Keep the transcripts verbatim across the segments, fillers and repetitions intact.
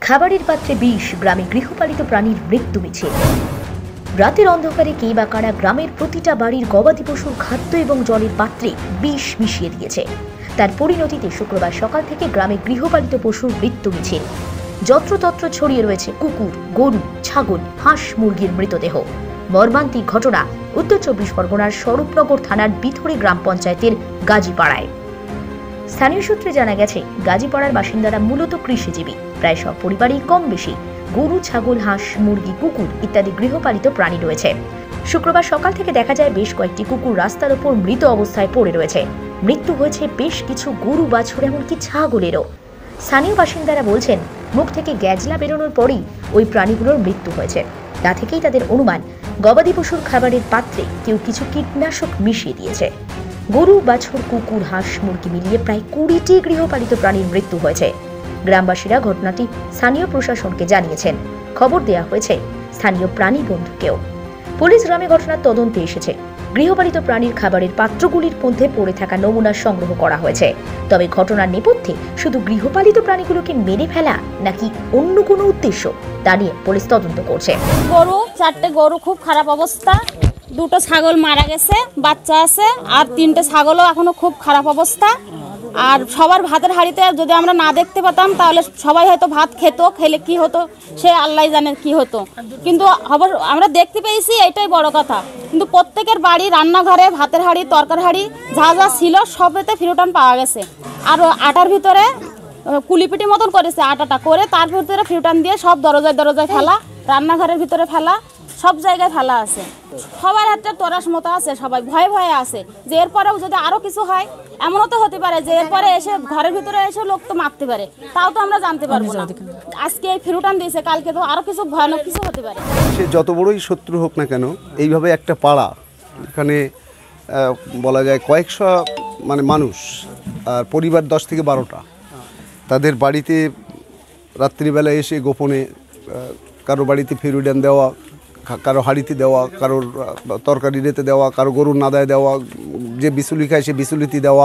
খাবারের পাত্রে বিষ, গ্রামে গৃহপালিত প্রাণীর মৃত্যু মিছিল। রাতের অন্ধকারে কে বা কারা গ্রামের প্রতিটা বাড়ির গবাদি পশুর খাদ্য এবং জলের পাত্রে বিষ মিশিয়ে দিয়েছে। তার পরিণতিতে শুক্রবার সকাল থেকে গ্রামে গৃহপালিত পশুর মৃত্যু মিছিল। যত্রতত্র ছড়িয়ে রয়েছে কুকুর, গরু, ছাগল, হাঁস, মুরগির মৃতদেহ। মর্মান্তিক ঘটনা উত্তর চব্বিশ পরগনার স্বরূপনগর থানার বিথরি গ্রাম পঞ্চায়েতের গাজীপাড়ায়। স্থানীয় সূত্রে জানা গেছে, গাজীপাড়ার বাসিন্দারা মূলত কৃষিজীবী। প্রায় সব পরিবারেই কম বেশি গরু, ছাগল, হাঁস, মুরগি, কুকুর ইত্যাদি গৃহপালিত প্রাণী রয়েছে। শুক্রবার সকাল থেকে দেখা যায় বেশ কয়েকটি কুকুর রাস্তার ওপর মৃত অবস্থায় পড়ে রয়েছে। মৃত্যু হয়েছে বেশ কিছু গরু, বাছুর, এমনকি ছাগলেরও। স্থানীয় বাসিন্দারা বলছেন, মুখ থেকে গ্যাজলা বেরোনোর পরেই ওই প্রাণীগুলোর মৃত্যু হয়েছে। তা থেকেই তাদের অনুমান, গবাদি পশুর খাবারের পাত্রে কেউ কিছু কীটনাশক মিশিয়ে দিয়েছে। গরু, বাছুর, কুকুর, হাঁস, মুরগি মিলিয়ে প্রায় কুড়িটি গৃহপালিত প্রাণীর মৃত্যু হয়েছে। গ্রামবাসীরা ঘটনাটি স্থানীয় প্রশাসনকে জানিয়েছেন। খবর দেওয়া হয়েছে স্থানীয় প্রাণী বন্ধুকেও। পুলিশ গ্রামে ঘটনার তদন্তে এসেছে। গৃহপালিত প্রাণীর খাবারের পাত্রগুলির মধ্যে পড়ে থাকা নমুনা সংগ্রহ করা হয়েছে। তবে ঘটনার নেপথ্যে শুধু গৃহপালিত প্রাণীগুলোকে মেরে ফেলা নাকি অন্য কোনো উদ্দেশ্য, তা নিয়ে পুলিশ তদন্ত করছে। গরু, চারটে গরু খুব খারাপ অবস্থা, দুটো ছাগল মারা গেছে, বাচ্চা আছে, আর তিনটে ছাগলও এখনো খুব খারাপ অবস্থা। আর সবার ভাতের হাঁড়িতে যদি আমরা না দেখতে পেতাম তাহলে সবাই হয়তো ভাত খেত, খেলে কি হতো সে আল্লাহ জানে কি হতো। কিন্তু আমরা দেখতে পেয়েছি, এটাই বড় কথা। কিন্তু প্রত্যেকের বাড়ি রান্নাঘরে ভাতের হাঁড়ি, তরকার হাঁড়ি যা যা ছিল সবেতে ফিরোটান পাওয়া গেছে। আর আটার ভিতরে কুলিপিটি মতন করেছে, আটাটা করে তার ভিতরে ফিরোটান দিয়ে সব দরজায় দরজায় ফেলা, রান্নাঘরের ভিতরে ফেলা, সব জায়গায় ফেলা আছে। সবার একটা তরাস মতো আছে, সবাই ভয়ে ভয়ে আছে যে এরপরেও যদি আরো কিছু হয়, এমনও তো হতে পারে যে এরপরে এসে ঘরের ভিতরে এসে লোক তো মারতে পারে, তাও তো আমরা জানতে পারবো না। আজকে এই ফিরুটান দিয়েছে, কালকে তো আরো কিছু ভয়ানক কিছু হতে পারে। সে যত বড়ই শত্রু হোক না কেন, এইভাবে একটা পাড়া, এখানে বলা যায় কয়েকশো মানে মানুষ, আর পরিবার দশ থেকে বারোটা, তাদের বাড়িতে রাত্রিবেলা এসে গোপনে কারো বাড়িতে ফিরুটান দেওয়া, কারো হাঁড়িতে দেওয়া, কারোর তরকারি রেতে দেওয়া, কারো গরুর নাদায় দেওয়া, যে বিচুলি খায় সে বিচুলিতে দেওয়া,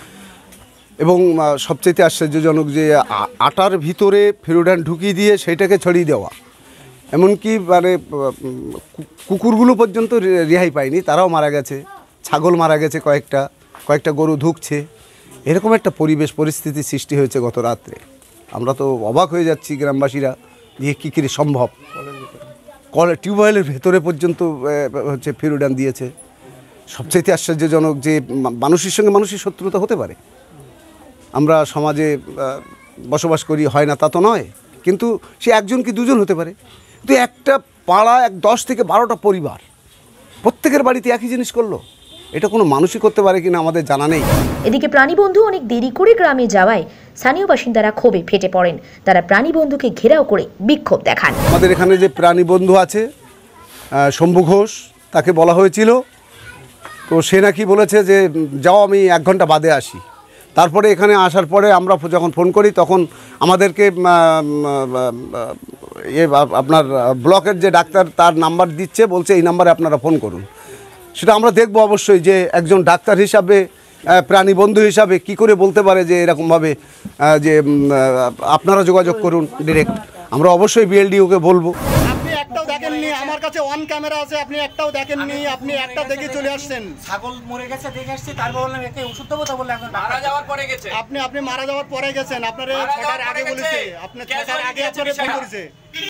এবং সবচেয়ে আশ্চর্যজনক যে আটার ভিতরে ফিরুটান ঢুকিয়ে দিয়ে সেইটাকে ছড়িয়ে দেওয়া। এমনকি মানে কুকুরগুলো পর্যন্ত রেহাই পায়নি, তারাও মারা গেছে, ছাগল মারা গেছে, কয়েকটা কয়েকটা গরু ধুকছে। এরকম একটা পরিবেশ পরিস্থিতি সৃষ্টি হয়েছে গত রাত্রে। আমরা তো অবাক হয়ে যাচ্ছি গ্রামবাসীরা, যে কী কী সম্ভব। কল টিউবওয়েলের ভেতরে পর্যন্ত হচ্ছে ফিরুটান দিয়েছে। সবচেয়ে আশ্চর্যজনক যে মানুষের সঙ্গে মানুষের শত্রুতা হতে পারে। আমরা সমাজে বসবাস করি, হয় না তা তো নয়, কিন্তু সে একজন কি দুজন হতে পারে। কিন্তু একটা পাড়া, এক দশ থেকে বারোটা পরিবার, প্রত্যেকের বাড়িতে একই জিনিস করলো, এটা কোনো মানুষই করতে পারে কিনা আমাদের জানা নেই। এদিকে প্রাণীবন্ধু অনেক দেরি করে গ্রামে যাওয়ায় স্থানীয় বাসিন্দারা ক্ষোভে ফেটে পড়েন। তারা প্রাণীবন্ধুকে ঘেরাও করে বিক্ষোভ দেখান। আমাদের এখানে যে প্রাণীবন্ধু আছে শম্ভু ঘোষ, তাকে বলা হয়েছিল, তো সে নাকি বলেছে যে যাও, আমি এক ঘন্টা বাদে আসি। তারপরে এখানে আসার পরে আমরা যখন ফোন করি, তখন আমাদেরকে এ আপনার ব্লকের যে ডাক্তার, তার নাম্বার দিচ্ছে, বলছে এই নাম্বারে আপনারা ফোন করুন। সেটা আমরা দেখব অবশ্যই, যে একজন ডাক্তার হিসাবে, প্রাণী বন্ধু হিসাবে কি করে বলতে পারে যে এরকমভাবে যে আপনারা যোগাযোগ করুন ডিরেক্ট। আমরা অবশ্যই বিএলডিওকে বলবো। আপনি একটাও দেখেননি, আমার কাছে অন ক্যামেরা আছে, আপনি একটাও দেখেননি, আপনি একটা দেখে চলে আসছেন। ছাগল মরে গেছে দেখে আসছি, তারপর বললাম একে ওষুধ দেবো, তো বললাম এখন মারা যাওয়ার পরে গেছে। আপনি আপনি মারা যাওয়ার পরে গেছেন, আপনার ছটার আগে বলেছে, আপনি ছটার আগে আপনার ফোন করেছে।